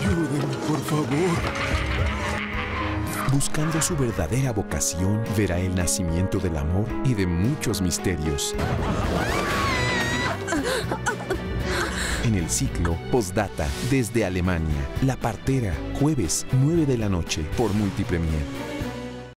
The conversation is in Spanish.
Ayuden, por favor. Buscando su verdadera vocación, verá el nacimiento del amor y de muchos misterios. En el ciclo Postdata, desde Alemania, La Partera, jueves 9 de la noche por Multipremier.